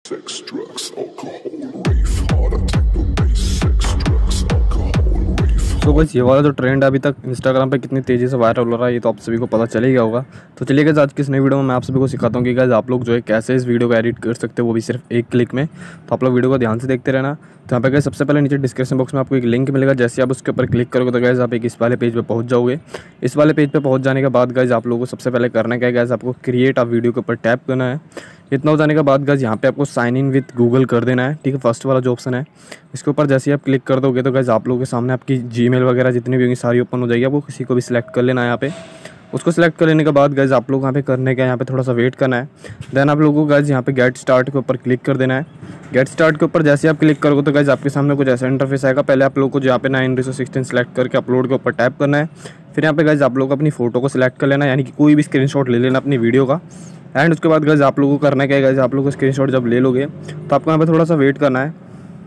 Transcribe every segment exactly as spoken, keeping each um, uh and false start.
Sex, drugs, alcohol, rave, harder techno bass, sex, drugs, alcohol, rave. तो बस ये वाला जो ट्रेंड अभी तक इंस्टाग्राम पे कितनी तेज़ी से वायरल हो रहा है ये तो आप सभी को पता चल ही गया होगा। तो चलिए गाइस आज की इस नई वीडियो में मैं आप सभी को सिखाता हूँ कि गाइस आप लोग जो है कैसे इस वीडियो को एडिट कर सकते हो, वो भी सिर्फ एक क्लिक में। तो आप लोग वीडियो को ध्यान से देखते रहना। तो यहाँ पे गाइस सबसे पहले नीचे डिस्क्रिप्शन बॉक्स में आपको एक लिंक मिलेगा, जैसे आप उसके ऊपर क्लिक करोगे तो गाइस आप एक इस वाले पेज पे पहुंच जाओगे। इस वाले पेज पे पहुंच जाने के बाद गाइस आप लोगों को सबसे पहले करना क्या है, गाइस आपको क्रिएट अ वीडियो के ऊपर टैप करना है। इतना हो जाने के बाद गाइस यहाँ पे आपको साइन इन विद गूगल कर देना है, ठीक है। फर्स्ट वाला जो ऑप्शन है इसके ऊपर जैसे ही आप क्लिक कर दोगे तो गाइस आप लोगों के सामने आपकी जीमेल वगैरह जितनी भी होंगी सारी ओपन हो जाएगी। आपको किसी को भी सिलेक्ट कर लेना है यहाँ पे। उसको सिलेक्ट कर लेने के बाद गाइस आप लोग यहाँ पे करने का यहाँ पे थोड़ा सा वेट करना है। देन आप लोगों को गाइस यहाँ पे गेट स्टार्ट के ऊपर क्लिक कर देना है। गेट स्टार्ट के ऊपर जैसे आप क्लिक करोगे तो गाइस आपके सामने कुछ ऐसा इंटरफेस आएगा। पहले आप लोग को यहाँ पे नाइन रिसो सिक्सटीन सेलेक्ट करके अपलोड के ऊपर टैप करना है। फिर यहाँ पे गाइस आप लोग अपनी फोटो को सिलेक्ट कर लेना है, यानी कि कोई भी स्क्रीनशॉट ले लेना अपनी वीडियो का। एंड उसके बाद गाइस आप लोगों को करना क्या है, गाइस आप लोग को स्क्रीनशॉट जब ले लोगे तो आपको यहाँ पे थोड़ा सा वेट करना है।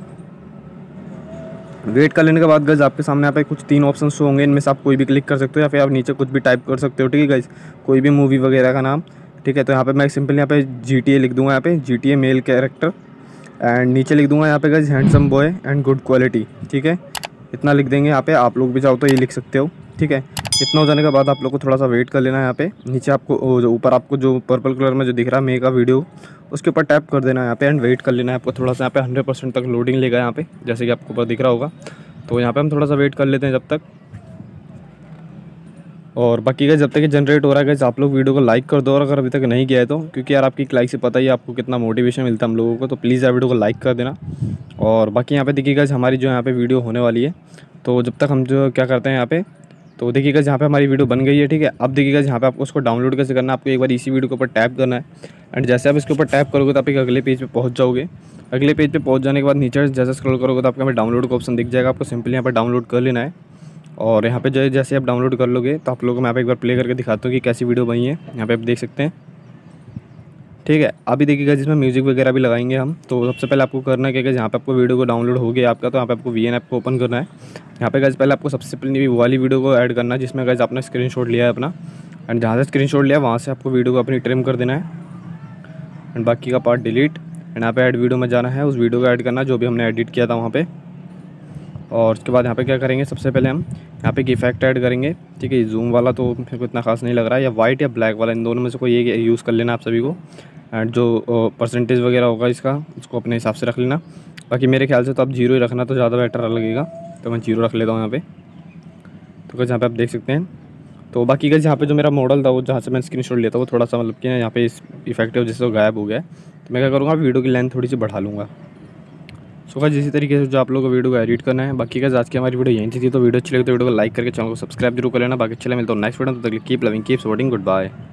वेट कर लेने के बाद गाइस आपके सामने यहाँ पे कुछ तीन ऑप्शन शो होंगे, इनमें से आप कोई भी क्लिक कर सकते हो या फिर आप नीचे कुछ भी टाइप कर सकते हो, ठीक है गाइस, कोई भी मूवी वगैरह का नाम, ठीक है। तो यहाँ पे मैं सिंपल यहाँ पे जी टी ए लिख दूंगा, यहाँ पे G T A male character. And नीचे लिख दूंगा यहाँ पे guys handsome boy and good quality, ठीक है। इतना लिख देंगे यहाँ पे, आप लोग भी चाहो तो ये लिख सकते हो, ठीक है। इतना हो जाने के बाद आप लोग को थोड़ा सा वेट कर लेना है। यहाँ पे नीचे आपको जो ऊपर आपको जो पर्पल कलर में जो दिख रहा है मेक अ वीडियो, उसके ऊपर टैप कर देना है यहाँ पे। एंड वेट कर लेना है आपको थोड़ा सा। यहाँ पे हंड्रेड परसेंट तक लोडिंग लेगा यहाँ पे, जैसे कि आपको ऊपर दिख रहा होगा। तो यहाँ पे हम थोड़ा सा वेट कर लेते हैं जब तक। और बाकी का जब तक ये जनरेट हो रहा है गाइस आप लोग वीडियो को लाइक कर दो, और अगर अभी तक नहीं किया है तो, क्योंकि यार आपकी लाइक से पता ही आपको कितना मोटिवेशन मिलता है हम लोगों को। तो प्लीज़ यार वीडियो को लाइक कर देना। और बाकी यहाँ पे देखिए गाइस हमारी जो यहाँ पे वीडियो होने वाली है, तो जब तक हम जो क्या करते हैं यहाँ पे, तो देखिए गाइस यहाँ पे हमारी वीडियो बन गई है, ठीक है। अब देखिए गाइस यहाँ पे आपको उसको डाउनलोड कैसे करना है, आपको एक बार इसी वीडियो के ऊपर टैप करना है। एंड जैसे आप इसके ऊपर टैप करोगे तो आप एक अगले पेज पे पहुँच जाओगे। अगले पेज पे पहुँच जाने के बाद नीचे जैसे स्क्रॉल करोगे तो आपको यहाँ पे डाउनलोड का ऑप्शन दिख जाएगा। आपको सिंपली यहाँ पर डाउनलोड कर लेना है। और यहाँ पे जो जैसे आप डाउनलोड कर लोगे तो आप लोगों को मैं यहाँ पे एक बार प्ले करके दिखाता हूँ कि कैसी वीडियो बनी है। यहाँ पे आप देख सकते हैं, ठीक है। अभी देखिएगा जिसमें म्यूज़िक वगैरह भी लगाएंगे हम। तो सबसे पहले आपको करना है क्या, जहाँ पे आपको वीडियो को डाउनलोड हो गया आपका, तो यहाँ पे आपको वी एन ऐप को ओपन करना है। यहाँ पे गाइस पहले आपको सबसे पहले वो वाली वीडियो को ऐड करना है जिसमें गाइस आपने स्क्रीनशॉट लिया है अपना। एंड जहाँ से स्क्रीनशॉट लिया वहाँ से आपको वीडियो को अपनी ट्रिम कर देना है। एंड बाकी का पार्ट डिलीट। एंड यहाँ पे ऐड वीडियो में जाना है, उस वीडियो को ऐड करना जो भी हमने एडिट किया था वहाँ पे। और उसके बाद यहाँ पे क्या करेंगे, सबसे पहले हम यहाँ पे एक इफेक्ट ऐड करेंगे, ठीक है। जूम वाला तो मेरे को इतना खास नहीं लग रहा है, या वाइट या ब्लैक वाला, इन दोनों में से कोई एक यूज़ कर लेना आप सभी को। एंड जो परसेंटेज वगैरह होगा इसका, उसको अपने हिसाब से रख लेना। बाकी मेरे ख्याल से तो आप जीरो ही रखना तो ज़्यादा बेटर लगेगा, तो मैं जीरो रख लेता हूँ यहाँ पे। तो कुछ यहाँ पे आप देख सकते हैं। तो बाकी का यहाँ पे जो मेरा मॉडल था वो जहाँ से मैंने स्क्रीनशॉट लिया था वो थोड़ा सा मतलब कि यहाँ पे इस इफेक्ट है जिससे वो गायब हो गया है। तो मैं क्या करूँगा, वीडियो की लेंथ थोड़ी सी बढ़ा लूँगा। सो गाइस इसी तरीके से जो आप लोगों को वीडियो को एडिट करना है। बाकी गाइस आज की हमारी वीडियो यहीं थी। तो वीडियो अच्छी लगी तो वीडियो को लाइक करके चैनल को सब्सक्राइब जरूर कर लेना। बाकी चले मिलता हूँ नेक्स्ट वीडियो, तो तक keep loving keep supporting, good bye.